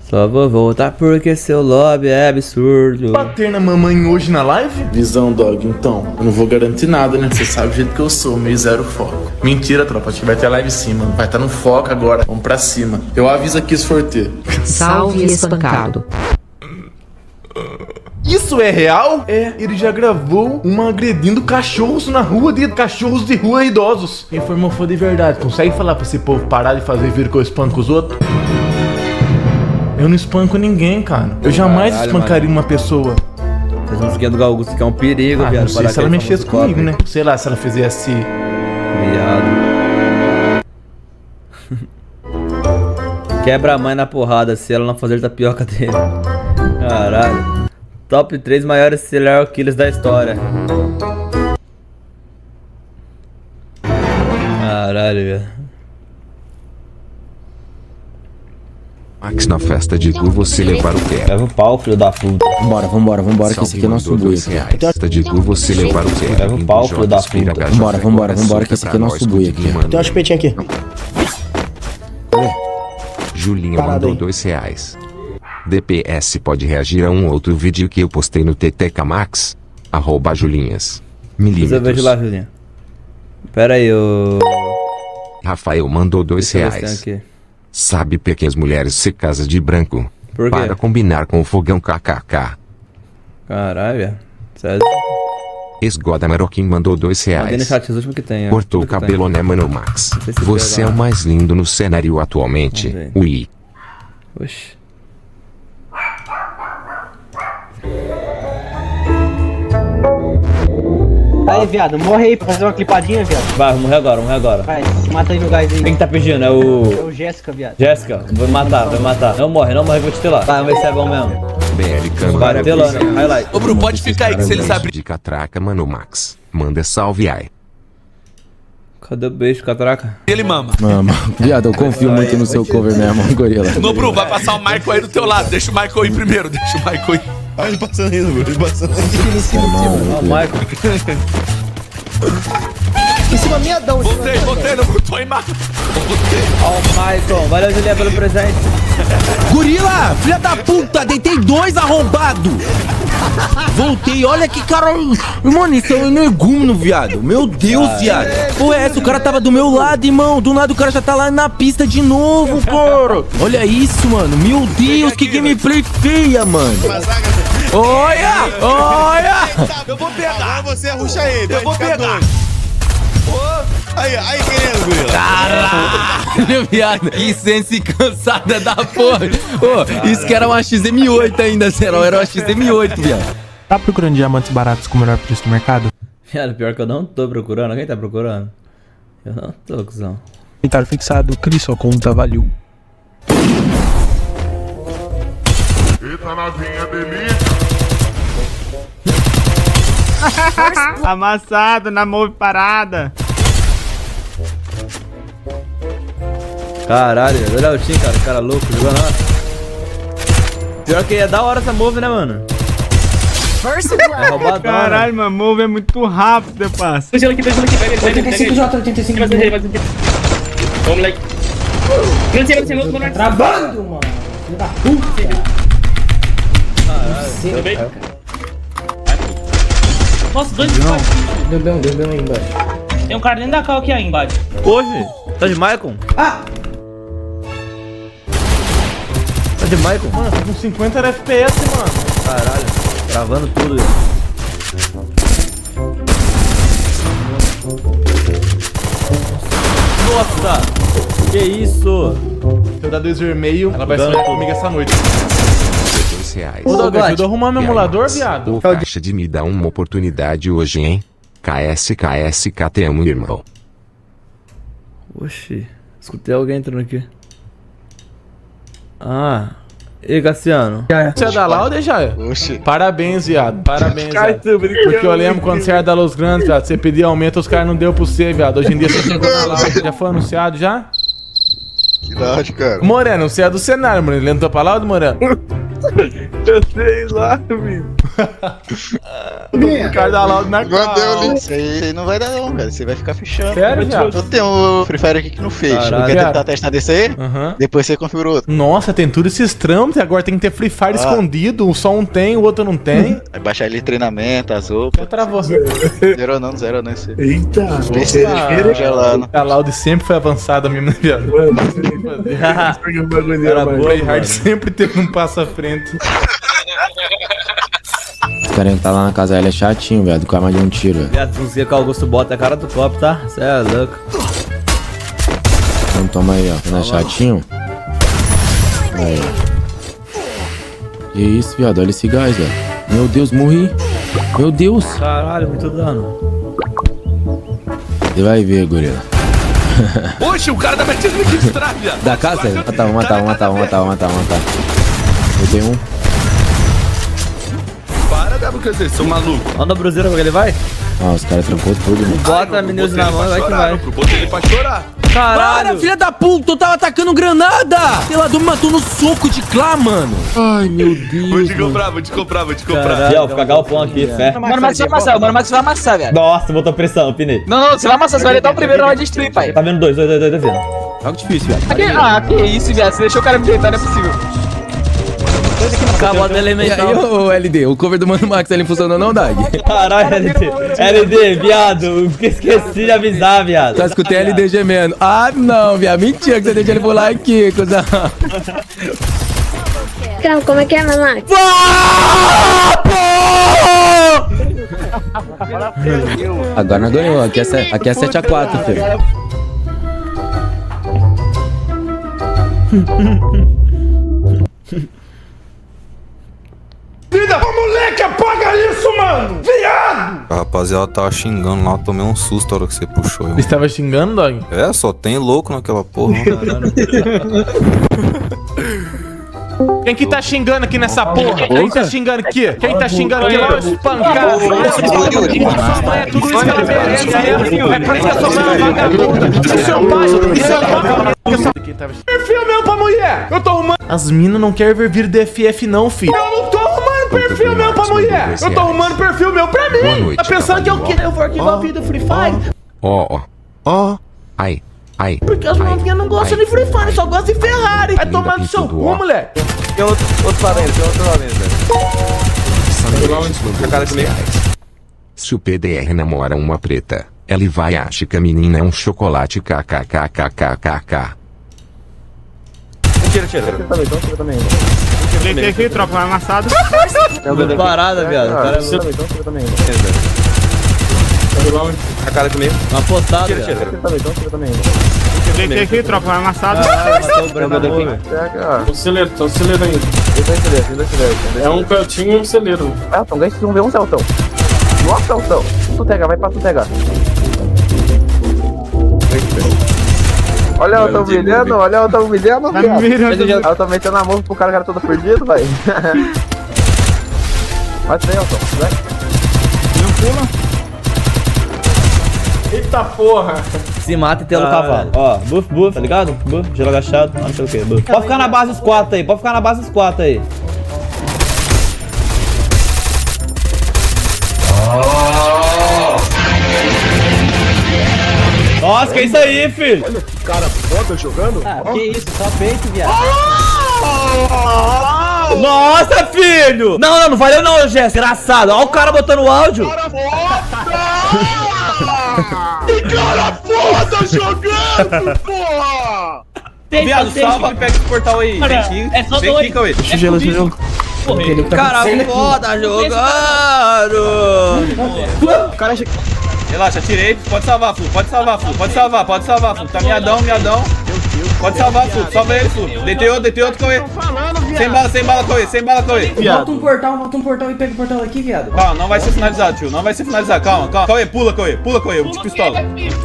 Só vou voltar porque seu lobby é absurdo. Bater na mamãe hoje na live? Visão, dog, então. Eu não vou garantir nada, né? Você sabe o jeito que eu sou, meio zero foco. Mentira, tropa. Acho que vai ter live sim, mano. Vai estar no foco agora. Vamos pra cima. Eu aviso aqui se for ter. Salve espancado. Isso é real? É, ele já gravou uma agredindo cachorros na rua cachorros de rua idosos. Quem for foi de verdade, consegue falar pra esse povo parar de fazer vir que eu espanco os outros? Eu não espanco ninguém, cara. Eu jamais espancaria uma pessoa. Essa musiquinha do Gal Augusto que é um perigo, viado. Não sei se ela mexesse comigo, né? Sei lá, se ela fizesse... Viado. Quebra a mãe na porrada se ela não fazer tapioca dele. Caralho. Top 3 maiores serial killers da história. Caralho, velho. Max, na festa de Gu você levar o quê? Leva o pau, filho da puta. Vambora, que esse aqui é nosso boi. Festa de Gu você levar o quê? Leva o pau, filho da puta. Vambora, que esse aqui é nosso boi aqui. Tem uma chupetinha aqui. Julinho mandou R$2. DPS pode reagir a um outro vídeo que eu postei no TTK Max. @Julinhas. Eu vejo lá, Julinha. Pera aí, o Rafael mandou R$2. Sabe por que as mulheres se casam de branco? Por quê? Para combinar com o fogão kkk. Caralho, velho. Sério. Esgoda Maroquim mandou R$2. Que tem, cortou o cabelo, né, mano, Max? Você é o mais lindo no cenário atualmente. Ui. Oxi. Aí, viado, morre aí pra fazer uma clipadinha, viado. Vai, morrer agora. Vai, se mata aí no gás aí. Quem que tá pedindo? É o... É o Jéssica, viado. Jéssica, vai matar. Não morre, que eu vou te telar. Vai, vamos ver se é bom mesmo. BL Câmara. Vai, telando, highlight. Ô, Bruno, pode ficar aí que se eles abrirem... De catraca, mano, Max. Manda salve aí. Cadê o beijo, catraca? Ele mama. Viado, eu confio muito no seu cover mesmo, gorila. Ô, Bruno, vai passar o Michael aí do teu lado. Deixa o Michael ir primeiro, Ah, ele passando aí, Bruno, ele passando aí. Ó, o Michael. Em cima minha, dão. Botei, não botou em mata. Ó, o Michael. Valeu, Julinha, pelo presente. Gorila, filha da puta, deitei 2 arrombado. Voltei, olha que cara. Mano, isso é um energúmeno, viado. Meu Deus, viado. Pô, essa, o cara tava do meu lado, irmão. Do nada o cara já tá lá na pista de novo, pô. Olha isso, mano. Meu Deus, que gameplay feia, mano. Olha! Eu vou pegar. Agora você arruxa ele. Eu vou pegar. Aí, querendo, gorila. Caralho, viado. Que sense cansada da porra. Ô, isso que era uma XM8 ainda, Serol. Era uma XM8, viado. Tá procurando diamantes baratos com o melhor preço do mercado? Viado, pior que eu não tô procurando. Quem tá procurando? Eu não tô, cuzão. Comentário fixado, crie sua conta, valeu. Eita, novinha delícia. Amassado na move parada. Caralho, olha o Tim, cara louco, jogando lá. Pior que é da hora essa move, né, mano? É roubadão. Caralho, mano, move é muito rápido, eu passo. Deixa ele aqui, pega ele. 85J, 85. Vamos, moleque. Tá travando, mano. Filho da puta. Caralho. Nossa, dois Deu bem aí embaixo. Tem um cara dentro da cal aqui aí embaixo. Hoje? Tá de Maicon? Ah! Tá de Maicon? Mano, tá com 50 FPS, mano. Caralho, travando tudo. Nossa! Que isso? Se eu dar 2 vermelho, ela vai sair comigo essa noite. R$2. Ô, Doug, ajuda a arrumar meu emulador, viado. O caixa de me dá uma oportunidade hoje, hein? KSK, te amo, irmão. Oxi, escutei alguém entrando aqui. Ah, e Cassiano? Você é da Lauda, já? Oxi. Parabéns, viado. Parabéns, viado. Porque eu lembro quando você era da Los Grandes, viado. Você pediu aumento, os caras não deu pra você, viado. Hoje em dia você chegou na Lauda. Já foi anunciado já? Que idade, cara. Moreno, você é do cenário, Moreno. Ele entrou pra Lauda, Moreno? Eu sei lá, amigo. O cara da Loud na cara. Isso aí não vai dar não, cara. Você vai ficar fechando. Sério, viado? Eu tenho o Free Fire aqui que não fez. Caralho. Quer tentar testar desse aí? Uhum. Depois você configura outro. Nossa, tem tudo esses trampos e agora tem que ter Free Fire escondido. Só um tem, o outro não tem. Vai baixar ali treinamento, as roupas. Já travou. Zero não esse. Eita, gelando. A Loud sempre foi avançada mesmo, né, viado? Era boa, Playhard sempre teve um passo à frente. Os caras entrar lá na casa dela é chatinho, velho. Do cara mais de um tiro, velho. Viado, não sei que o Augusto bota a cara do copo, tá? Cê é louco. Então toma aí, ó. Não é chatinho? Aí. Que isso, viado. Olha esse gás, velho. Meu Deus, morri. Meu Deus. Caralho, muito dano. Você vai ver, gorila. Oxe, o cara tá metendo aqui de trás, viado. Da casa? Matar. Eu tenho um. Para, Débora, quer dizer, sou maluco. Anda, Bruzeiro, pra que ele vai? Ah, os caras trancou tudo, mano. Bota a Minus na mão e vai que vai. Eu botei ele pra chorar. Caralho. Para, filha da puta, eu tava atacando granada! Pelador me matou no soco de clã, mano. Ai, meu Deus. Vou te comprar. Fiel, fica galpão aqui, fé. Mano, Max vai amassar, mano, Max vai amassar, velho. Nossa, botou pressão, pinei. Não, você vai amassar, você vai levar o primeiro, não vai destruir, pai. Tá vendo dois, vendo. Algo difícil, velho. Que isso, viado, você deixou o cara me deitar, não é possível. Acabou do E elemental. aí, ô LD, o cover do Mano Max ele funcionou não, Dag? Caralho, LD, viado, esqueci de avisar, viado. Só escutei LD gemendo. Ah, não, viado, mentira que você deixa ele pular aqui, cuzão. Então, como é que é, Mano Max? Agora nós ganhou, aqui é 7x4, filho. Vida, moleque, apaga isso, mano! Viado! A rapaziada tava xingando lá, eu tomei um susto na hora que você puxou. Você estava xingando, Dog? É, só tem louco naquela porra. Quem que tá xingando aqui nessa porra? Quem tá xingando aqui? Quem tá xingando aqui? Olha os pancados. Sua mãe é tudo isso que ela merece. É por isso que a sua mãe é uma vagabunda. E seu pai? Perfil meu pra mulher. Eu tô arrumando. As minas não querem ver vídeo DFF não, filho. Eu não tô arrumando perfil meu pra mulher. Eu tô arrumando perfil meu pra mim. Tá pensando que eu quero? Eu vou arquivar o vídeo do Free Fire. Ó. Ai. Porque as novinhas não gostam de Free Fire, só gostam de Ferrari. Vai tomar no seu cu, moleque. Tem outro valendo, Se o PDR namora uma preta, ele vai achar que a menina é um chocolate kkkkkk. Tira. Também. Deitei aqui, tropa, vai amassado. Parada, viado. O cara é também. A cara comigo. Uma postada. Tira. Deitei aqui, tropa, vai amassado. O celeiro, tô celeiro ainda. É um cantinho e um celeiro. Elton, ganha esse 1v1, Celtão. Nossa, Celtão. Tu pega, vai pra tu pegar. Olha, eu tô humilhando, viado. Eu tô metendo a mão pro cara todo perdido, vai. Vai daí, Elton, vai. Não pula. Eita porra. Se mata e tem o cavalo. Ó, buff, tá ligado? Buff, gelo agachado, não sei o que, buff. Pode ficar na base os 4 aí, Nossa, que isso aí, filho? Olha que cara foda jogando. Que isso, só peito, viado. Nossa, filho! Não valeu não, Jé, desgraçado. Olha o cara botando o áudio. Que cara foda jogando, porra! Viado, salva que pega esse portal aí. É só dois. Deixa o gelo. Caralho, foda jogando. O cara Relaxa, tirei. Pode salvar, Flu. Pode salvar, Flu. Tá miadão. Pode salvar, Flu. Salva ele, Flu. Deitei outro, Cauê. Sem bala, Cauê. Volta um portal e pega o portal aqui, viado. Calma, não vai ser finalizado, tio. Calma. Cauê, pula, Cauê. Eu te pistola.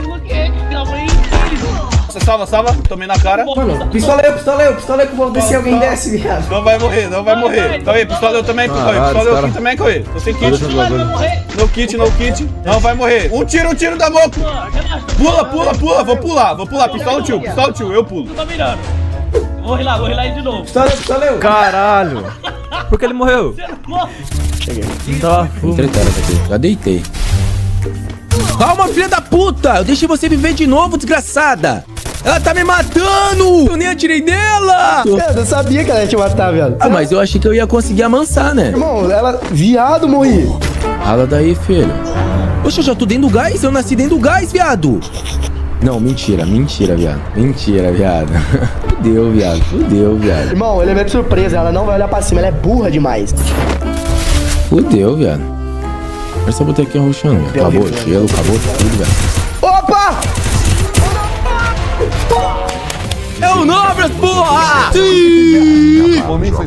Salva. Tomei na cara. Mano, pistoleio que eu vou ver se alguém desce, viado. Não vai morrer. Cauê, pistoleio também, Cauê. Tô sem kit. No kit. Não vai morrer. Um tiro da moco. Pula. Vou pular. Pistola o tio, eu pulo. Tô mirando. Vou rilar de novo. Pistoleio. Caralho. Por que ele morreu? Cheguei. Não tava fumo. Já deitei. Calma, filha da puta! Eu deixei você viver de novo, desgraçada! Ela tá me matando! Eu nem atirei nela! Eu sabia que ela ia te matar, viado. Ah, mas eu achei que eu ia conseguir amansar, né? Irmão, ela... Viado, morri. Rala daí, filho. Poxa, eu já tô dentro do gás? Eu nasci dentro do gás, viado! Não, mentira, viado. Mentira, viado. Fudeu, viado. Irmão, ele é meio surpresa. Ela não vai olhar pra cima. Ela é burra demais. Fudeu, viado. Essa botequinha roxando, velho. Acabou o gelo, acabou tudo, velho. Opa! É o Nobras, porra! Sim!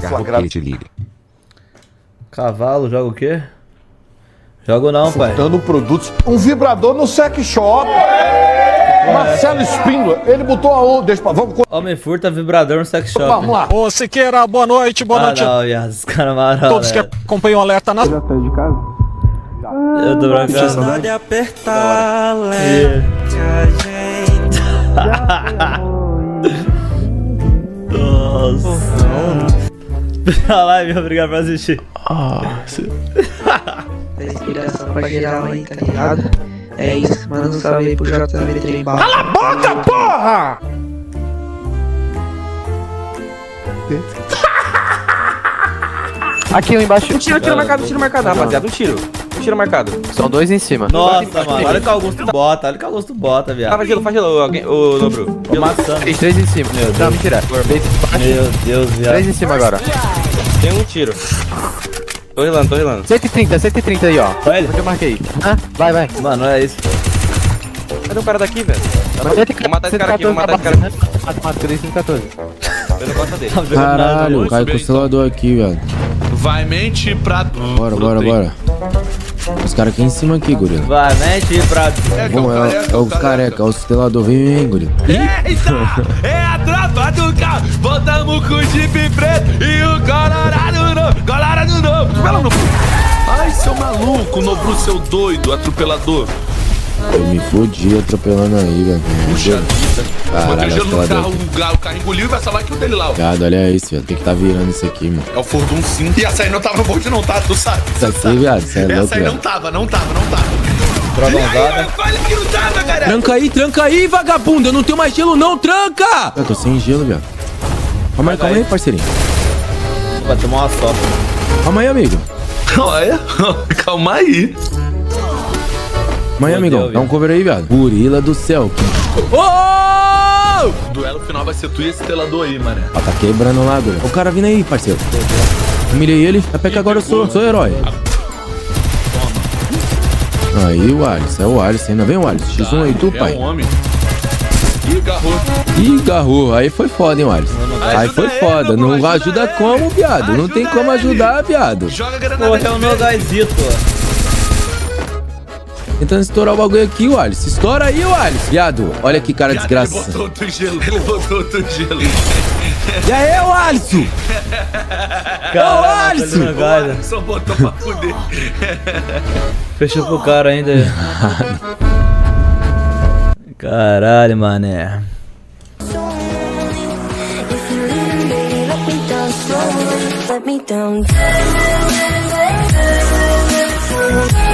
Cavalo, joga o quê? Jogo não, pai. Dando produtos. Um vibrador no sex shop. Marcelo Espíndola, ele botou a deixa pra... Vamos... Homem furta vibrador no sex shop. Vamos lá. Ô, Siqueira, boa noite, boa noite. Não, viado, os caras maravilhosos. Todos que acompanham o alerta na... Já saiu de casa? Eu tô brincando. De apertar, leve a gente. Nossa. A live, obrigado por assistir. Inspiração pra geral aí, tá ligado? É isso, manda um salve aí pro JV Trembal. Cala a boca, porra! Aqui um embaixo. Um tiro marcado, rapaziada. Um tiro marcado. São dois em cima. Nossa, mano, olha o que o Augusto bota, viado. Faz gelo, alguém. Ô, Nobru. Tô maçando. Três em cima. Meu Deus. Não, mentira. Meu Deus, viado. Três em cima agora. Tem um tiro. Tô relando. 130 aí, ó. Vai ele. Onde eu marquei? Ah, vai. Mano, é isso. Cadê o cara daqui, velho? Vou matar esse cara aqui. Mata, eu dei 114. Eu não gosto dele. Caralho, cai o constelador aqui, velho. Vai mente pra... Bora. Os caras aqui em cima aqui, gorila. Vai, mete pra... Bom, é o careca, é o constelador. Vem, gorila. Eita! É a tropa do carro! Voltamos com o Jeep preto e o Colorado novo! Atropela no... Ai, seu maluco, Nobru, seu doido, atropelador. Eu me fodi atropelando aí, velho. Puxa vida. Caralho, o carro engoliu e vai salvar aqui o dele lá, ó. Viado, olha isso, velho. Tem que tá virando isso aqui, mano. É o Fordun 5. E essa aí não tava no board não, tá? Tu sabe. Isso aqui, viado, isso é louco, essa aí velho. não tava. Drogãozada. Olha que não tava, galera. Tranca aí, vagabundo. Eu não tenho mais gelo, não. Tranca! Eu tô sem gelo, viado. Calma aí, parceirinho. Vai tomar uma sopa. Calma aí, amigo. Olha, calma aí. Mãe, amigão, dá um cover aí, viado. Gorila do céu. Oh! O duelo final vai ser tu e esse telador aí, mané. Ó, tá quebrando lá, gorila. O cara vindo aí, parceiro. Humilhei ele. Até que agora eu sou herói. Aí, o Alisson. É o Alisson. Ainda vem o Alisson. X1 aí, tu, pai. É um homem. Ih, garrou. Aí foi foda, hein, Alisson. Aí foi foda. Não ajuda como, viado. Não tem como ajudar, viado. Joga a granada. Pô, é o Nogazito. Tentando estourar o bagulho aqui, o Alisson. Estoura aí, o Alisson. Viado, olha que cara desgraçado. Ele botou outro gelo. E aí, o Alisson? Caralho, o Alisson! Só botou pra fuder. Fechou pro cara ainda. Caralho, mané. Let me down.